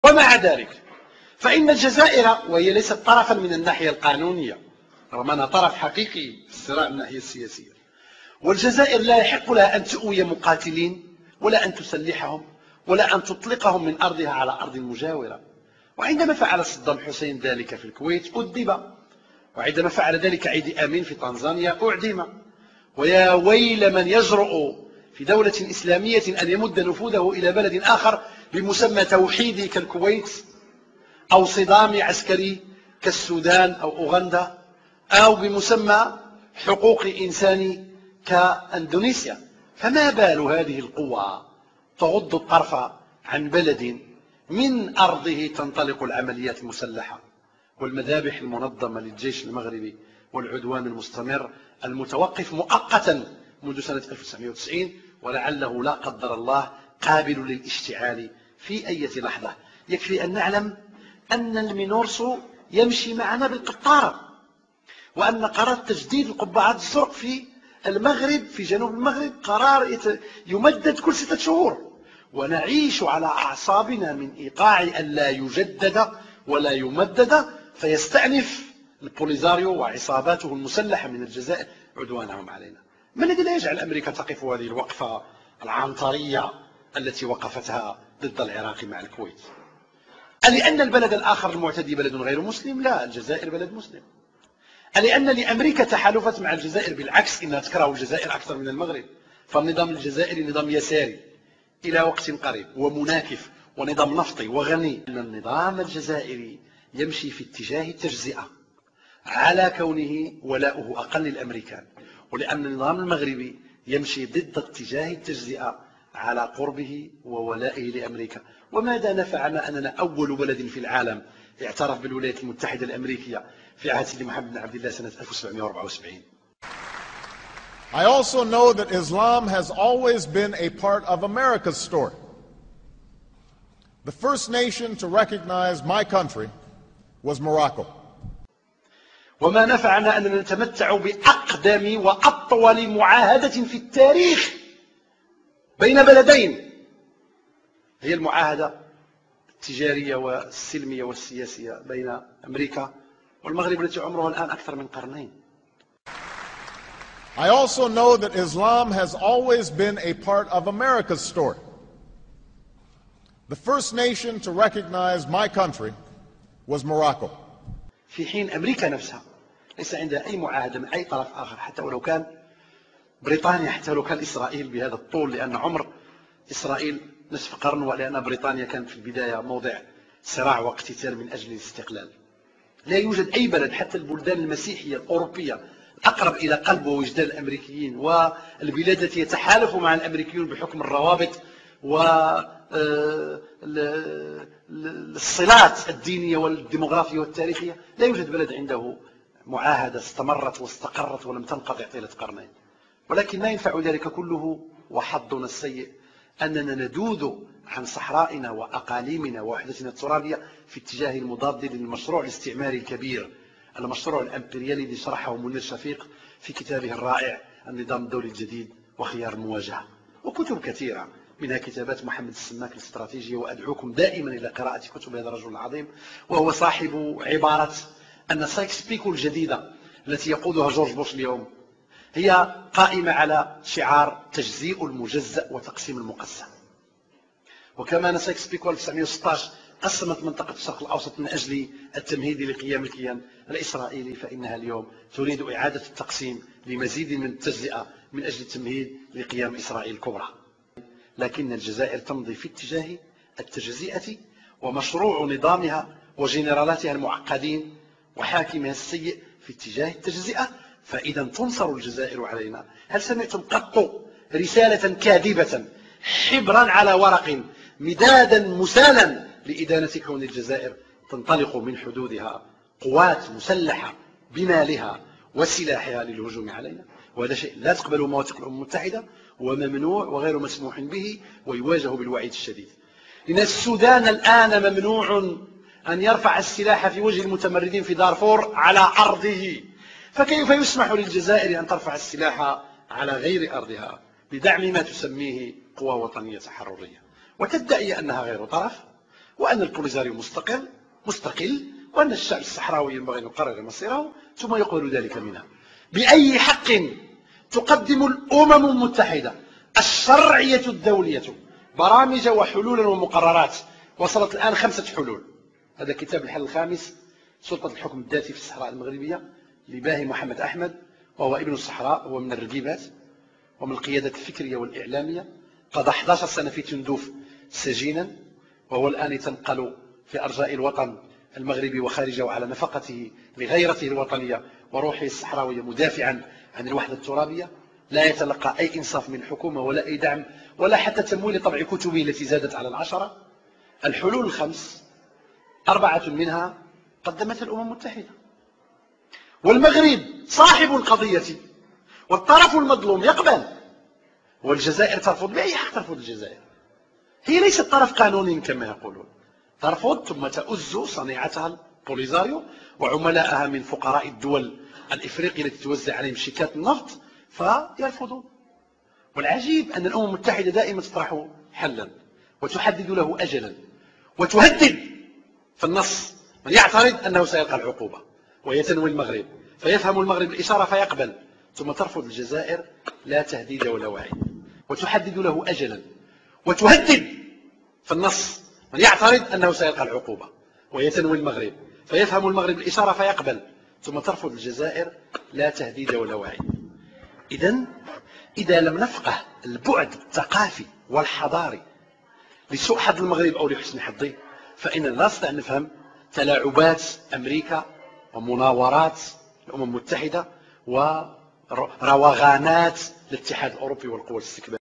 ومع ذلك فإن الجزائر، وهي ليست طرفا من الناحية القانونية رغم أنها طرف حقيقي في الصراع من الناحية السياسية، والجزائر لا يحق لها أن تؤوي مقاتلين ولا أن تسلحهم ولا أن تطلقهم من أرضها على أرض مجاورة. وعندما فعل صدام حسين ذلك في الكويت أدب، وعندما فعل ذلك عيدي أمين في تنزانيا أعدم. ويا ويل من يجرؤ في دولة إسلامية أن يمد نفوذه إلى بلد آخر بمسمى توحيدي كالكويت، أو صدام عسكري كالسودان أو أوغندا، أو بمسمى حقوق إنساني كأندونيسيا. فما بال هذه القوى تغض الطرف عن بلد من أرضه تنطلق العمليات المسلحة والمذابح المنظمة للجيش المغربي والعدوان المستمر المتوقف مؤقتا منذ سنة 1990، ولعله لا قدر الله قابل للاشتعال في أي لحظة. يكفي أن نعلم أن المينورسو يمشي معنا بالقطارة، وأن قرار تجديد القبعات الزرق في المغرب في جنوب المغرب قرار يمدد كل 6 شهور، ونعيش على أعصابنا من إيقاع أن لا يجدد ولا يمدد، فيستأنف البوليزاريو وعصاباته المسلحة من الجزائر عدوانهم علينا. ما الذي لا يجعل أمريكا تقف هذه الوقفة العنطرية التي وقفتها ضد العراق مع الكويت؟ ألأن البلد الآخر المعتدي بلد غير مسلم؟ لا، الجزائر بلد مسلم. ألأن لأمريكا تحالفت مع الجزائر؟ بالعكس، إنها تكره الجزائر أكثر من المغرب، فالنظام الجزائري نظام يساري إلى وقت قريب ومناكف ونظام نفطي وغني. أن النظام الجزائري يمشي في اتجاه التجزئة على كونه ولاؤه أقل للأمريكان، ولأن النظام المغربي يمشي ضد اتجاه التجزئة على قربه وولائه لأمريكا. وماذا نفعنا أننا أول بلد في العالم اعترف بالولايات المتحدة الأمريكية في عهد سيدي محمد بن عبد الله سنة 1774. I also know that Islam has always been a part of America's story. The first nation to recognize my country was Morocco. وما نفعنا أننا نتمتع بأقدم وأطول معاهدة في التاريخ بين بلدين، هي المعاهدة التجارية والسلمية والسياسية بين أمريكا والمغرب التي عمرها الآن أكثر من قرنين. I also know that Islam has always been a part of America's story. The first nation to recognize my country was Morocco. في حين أمريكا نفسها ليس عندها أي معاهدة مع أي طرف آخر، حتى ولو كان بريطانيا، حتى ولو كان إسرائيل بهذا الطول، لأن عمر إسرائيل نصف قرن، ولأن بريطانيا كانت في البداية موضع صراع واقتتال من أجل الاستقلال. لا يوجد أي بلد، حتى البلدان المسيحية الأوروبية أقرب إلى قلب ووجدان الأمريكيين، والبلاد التي يتحالف مع الأمريكيون بحكم الروابط والصلات الدينية والديمغرافية والتاريخية، لا يوجد بلد عنده معاهدة استمرت واستقرت ولم تنقطع طيلة قرنين. ولكن ما ينفع ذلك كله وحظنا السيء أننا ندوذ عن صحرائنا وأقاليمنا ووحدتنا الترابية في اتجاه المضاد للمشروع الاستعماري الكبير، المشروع الأمبريالي الذي شرحه منير شفيق في كتابه الرائع النظام الدولي الجديد وخيار المواجهة، وكتب كثيرة منها كتابات محمد السماك الاستراتيجية. وأدعوكم دائما إلى قراءة كتب هذا الرجل العظيم، وهو صاحب عبارة أن سايكس بيكو الجديدة التي يقودها جورج بوش اليوم هي قائمة على شعار تجزيء المجزأ وتقسيم المقسم. وكما أن سايكس بيكو 1916 قسمت منطقة الشرق الأوسط من أجل التمهيد لقيام الكيان الإسرائيلي، فإنها اليوم تريد إعادة التقسيم لمزيد من التجزئة من أجل التمهيد لقيام إسرائيل الكبرى. لكن الجزائر تمضي في اتجاه التجزئة، ومشروع نظامها وجنرالاتها المعقدين وحاكمها السيء في اتجاه التجزئة، فإذا تنصر الجزائر علينا. هل سمعتم قط رسالة كاذبة حبرا على ورق مدادا مسالا لإدانة كون الجزائر تنطلق من حدودها قوات مسلحة بمالها وسلاحها للهجوم علينا؟ وهذا شيء لا تقبله مواثيق الأمم المتحدة، وممنوع وغير مسموح به، ويواجه بالوعيد الشديد. إن السودان الآن ممنوع أن يرفع السلاح في وجه المتمردين في دارفور على أرضه، فكيف يسمح للجزائر أن ترفع السلاح على غير أرضها بدعم ما تسميه قوى وطنية تحررية، وتدعي أنها غير طرف، وأن البوليزاريو مستقل وأن الشعب الصحراوي ينبغي أن يقرر مصيره ثم يقبل ذلك منها. بأي حق تقدم الأمم المتحدة الشرعية الدولية برامج وحلولا ومقررات؟ وصلت الآن 5 حلول. هذا كتاب الحل الخامس، سلطة الحكم الذاتي في الصحراء المغربية، لباهي محمد أحمد، وهو ابن الصحراء، هو من الرقيبات ومن القيادة الفكرية والإعلامية. قضى 11 سنة في تندوف سجينا، وهو الآن يتنقل في أرجاء الوطن المغربي وخارجه على نفقته لغيرته الوطنية وروحه الصحراوية مدافعا عن الوحدة الترابية. لا يتلقى أي إنصاف من الحكومة ولا أي دعم ولا حتى تمويل طبع كتبه التي زادت على 10. الحلول 5، 4 منها قدمتها الأمم المتحدة. والمغرب صاحب القضية والطرف المظلوم يقبل، والجزائر ترفض. بأي حق ترفض الجزائر؟ هي ليست طرف قانوني كما يقولون، ترفض ثم تؤز صنيعتها البوليزاريو وعملاءها من فقراء الدول الإفريقية التي توزع عليهم شيكات النفط فيرفضون. والعجيب أن الأمم المتحدة دائما تطرح حلا وتحدد له أجلا وتهدد في النص من يعترض أنه سيلقى العقوبة، وهي تنوي المغرب، فيفهم المغرب الإشارة فيقبل، ثم ترفض الجزائر لا تهديد ولا وعيد وتحدد له أجلا وتهدد في النص من يعترض أنه سيلقى العقوبة، وهي تنوي المغرب، فيفهم المغرب الإشارة فيقبل، ثم ترفض الجزائر لا تهديد ولا وعيد. إذا لم نفقه البعد الثقافي والحضاري لسوء حظ المغرب أو لحسن حظه، فإننا لا نستطيع أن نفهم تلاعبات أمريكا ومناورات الأمم المتحدة وروغانات الاتحاد الأوروبي والقوى الاستكبارية.